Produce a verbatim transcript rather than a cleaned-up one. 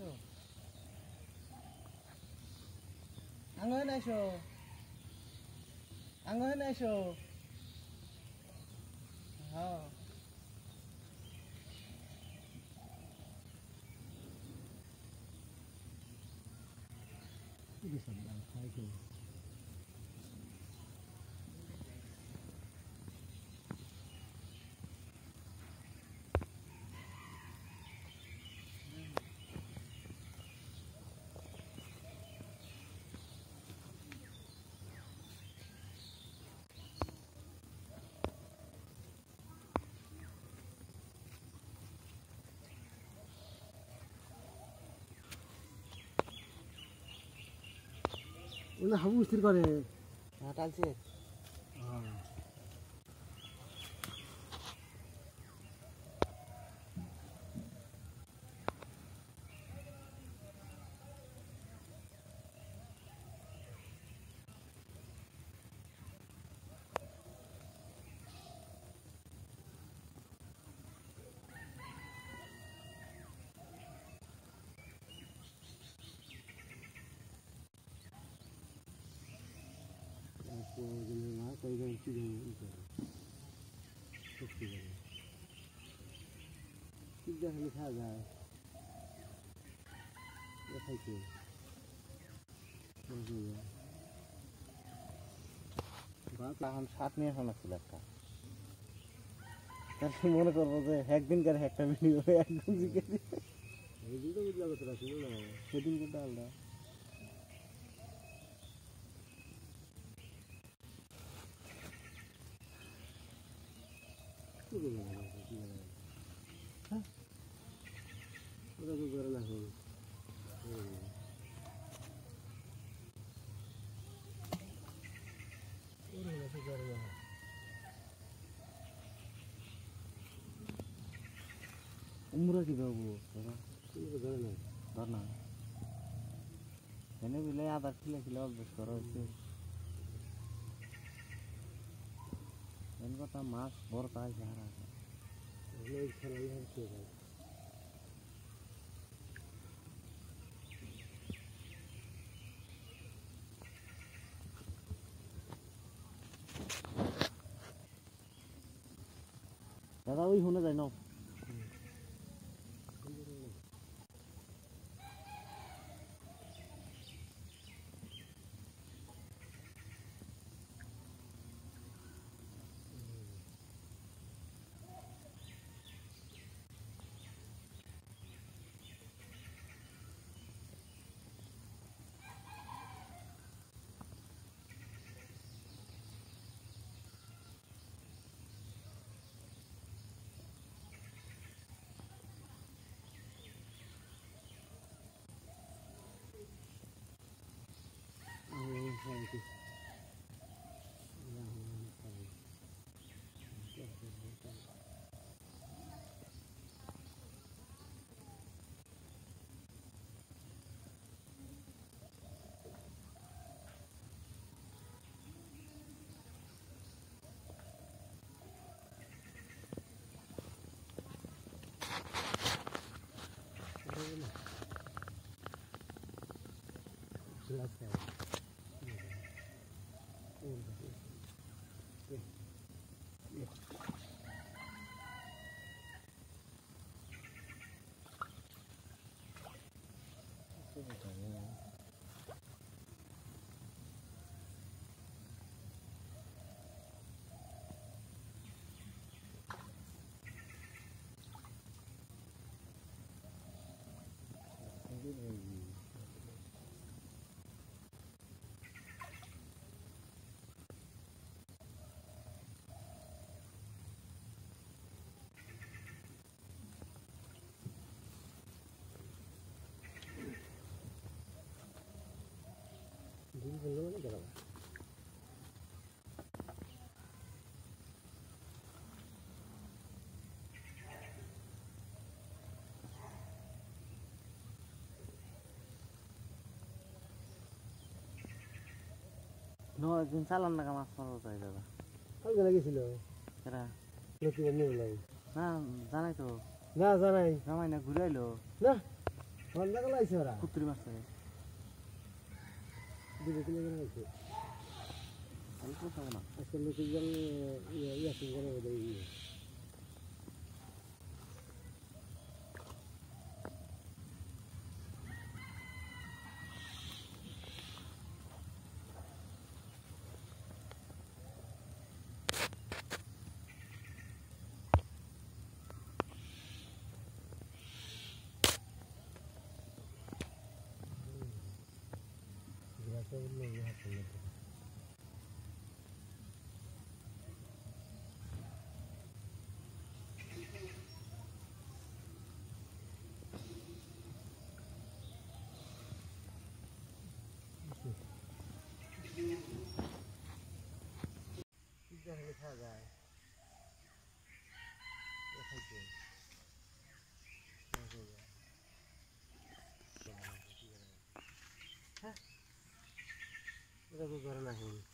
আসো আঙ্গ হেন আইসো আঙ্গ হেন আইসো হ্যাঁ Ini sampai apa itu? Udah habis terkore. Nah, talse. Ah. Aku jenis mana? Kau yang cium itu. Seperti ini. Tiga hari saja. Ya saja. Saja. বাবা এখন সাত নিয়ে শোনা ছিল একটা তাহলে মনে করবো যে একদিনকার একটা ভিডিও একদম জিজ্ঞেস এই দুটো বুঝলা কথা ছিল না সেদিন কিন্তু আলাদা কি বলবো কি বলবো হ্যাঁ ওটা তো করে না হল ওরে না করে না উমরা কি বাবু বাবা কি করে না ধর না এনে বিলে আবার খিলে খিলে অভ্যাস করা হয়েছে এন কথা মাছ বড় তাই হারা অনেক খেলাই হচ্ছে ভাই দাদা ওই শুনে যায় না Thank you. No, একদিন চালান না মাছ মারা যায় দাদা কালকে লাগিয়েছিল এরা নতুন নিয়ে লাগে না জানাই তো না জানাই জামাই না ঘুরে আইলো না ঠান্ডা গলা আইছে ওরা কুত্রি মাছ থাকে দিকে কিনে কিনে আইছে আমি তো খাবো না আজকে লোকজন ইয়া ইয়া কিনে করে ওদের ইয়ে গ্রাসে উঠলে ইয়ে হাতে লেগে দেখলে খাওয়া যায় খাইছে হ্যাঁ এটা তো ধরে না